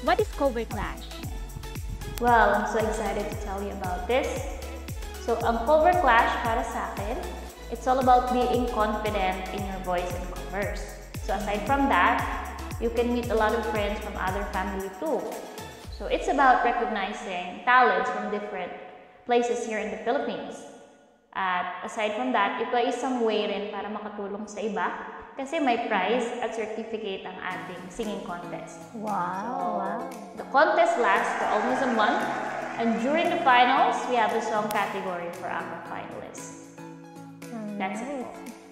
What is Cover Clash? Well, I'm so excited to tell you about this. So, ang cover clash para sa akin, it's all about being confident in your voice and covers. So, aside from that, you can meet a lot of friends from other family too. So, it's about recognizing talents from different places here in the Philippines. At aside from that, ito ay isang way rin para makatulong sa iba kasi may prize at certificate ang ating singing contest. Wow! The contest lasts for almost a month, and during the finals, we have a song category for our finalists. That's it.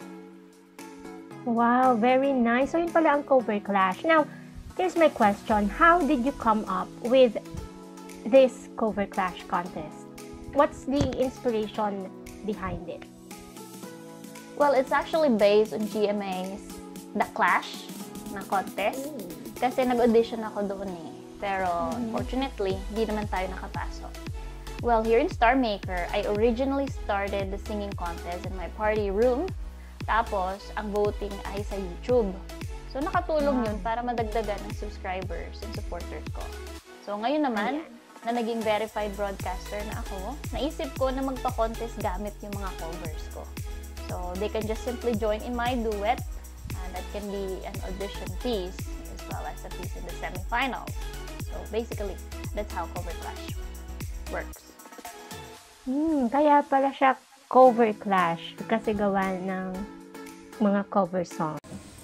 Wow, very nice. So yun pala ang Cover Clash. Now, here's my question. How did you come up with this Cover Clash contest? What's the inspiration behind it? Well, it's actually based on GMA's The Clash na contest. Kasi nag-audition ako doon eh. Pero unfortunately, di naman tayo nakapasok. Well, here in Star Maker, I originally started the singing contest in my party room. Tapos, ang voting ay sa YouTube. So, nakatulong yun para madagdagan ang subscribers and supporters ko. So, ngayon naman, na naging verified broadcaster na ako, naisip ko na magpa-contest gamit yung mga covers ko. So, they can just simply join in my duet, and that can be an audition piece, as well as a piece in the semifinals. So, basically, that's how Cover Clash works. Kaya pala siya Cover Clash, kasi gawa ng mga cover songs.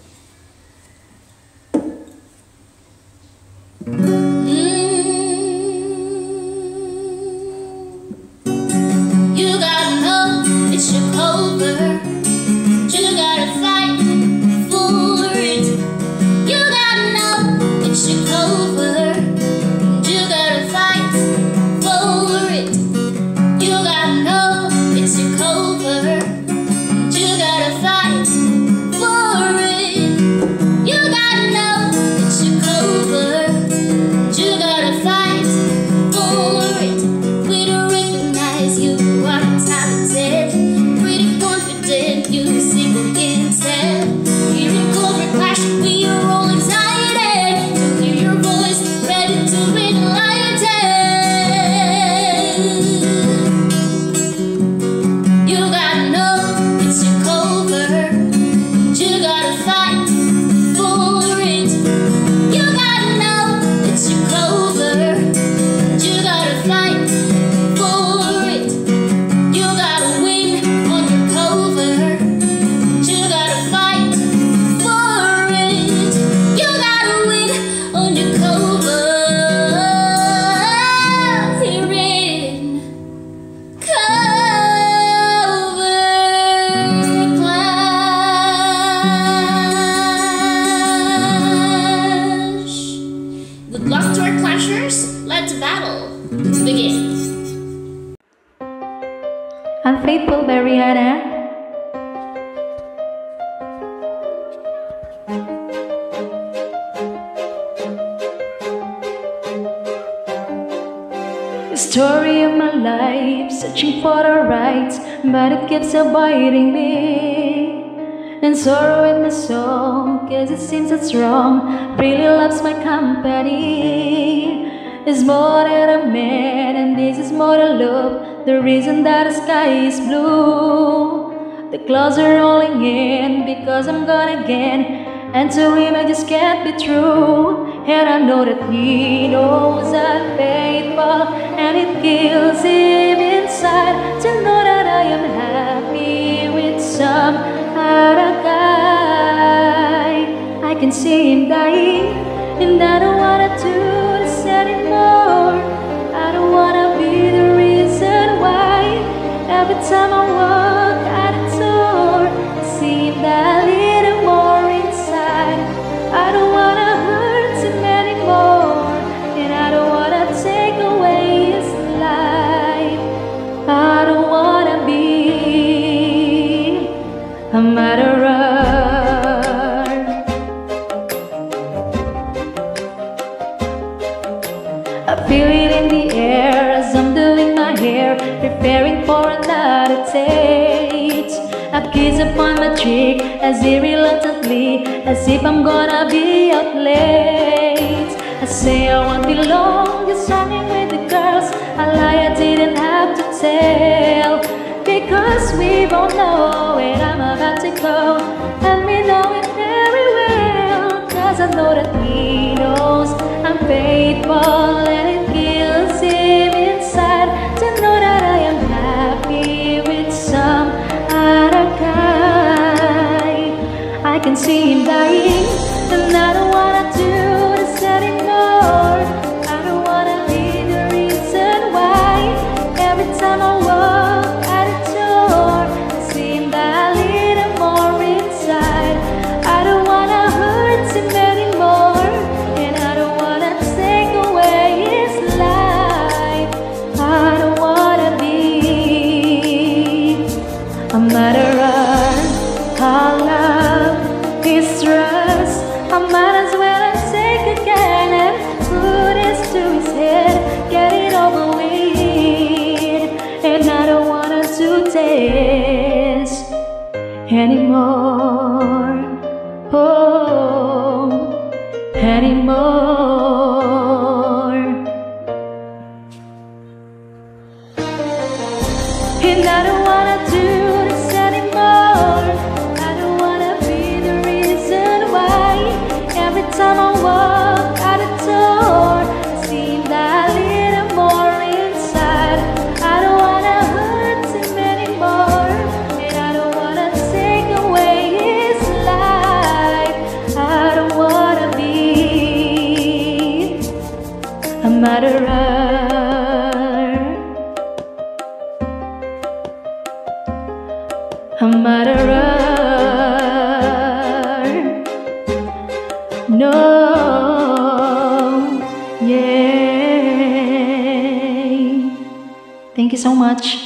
You gotta know it's your cover. You gotta fight for it. You gotta know it's your cover. You gotta fight for it. You gotta know it's your cover. You gotta fight for it. You gotta know it's your cover. You gotta fight for it. We don't recognize you are talented, pretty confident, you single can tell. Here in Cover Clash, we are all excited to hear your voice, ready to be delighted. You gotta know it's your cover. You gotta fight for it. You gotta know it's your cover. You gotta fight for it. You gotta win on your cover. You gotta fight for it. You gotta win on your cover. Here in Cover Clash. Good luck to our clashers. Let the battle begin. Unfaithful by Rihanna. The story of my life, searching for the right, but it keeps avoiding me. And sorrow in the song, cause it seems it's wrong, really loves my company. Is more than a man, and this is more than love. The reason that the sky is blue. The clouds are rolling in because I'm gone again, and to him I just can't be true. And I know that he knows I'm faithful, and it kills him inside to know that I am happy with some other guy. I can see him dying, and I don't wanna do this anymore. I don't wanna be the reason why every time I walk out the door, I see him that little more inside. I don't wanna hurt him anymore, and I don't wanna take away his life. I don't wanna be a murderer. I feel it in the air as I'm doing my hair, preparing for another date. A kiss upon my cheek as he reluctantly, as if I'm gonna be out late. I I say I won't be long, just hanging with the girls. A lie I didn't have to tell, because we both know where I'm about to go, and we know it very well. Cause I know that he knows I'm faithful, and it kills him inside to know that I am happy with some other guy. I can see him dying, and I don't wanna do this anymore. I don't wanna be the reason why every time I walk out the door I see him die a little more inside. I don't wanna hurt him anymore, and I don't wanna take away his life. I don't wanna be a murderer. Our love is trust. I might as well take a gun and put this to his head, get it over with. And I don't wanna do this anymore. Oh, anymore. And I don't wanna do this anymore. I don't wanna be the reason why every time I walk out the door I see him die a little more inside. I don't wanna hurt him anymore, and I don't wanna take away his life. I don't wanna be a murderer. A murderer. No, yeah. Thank you so much.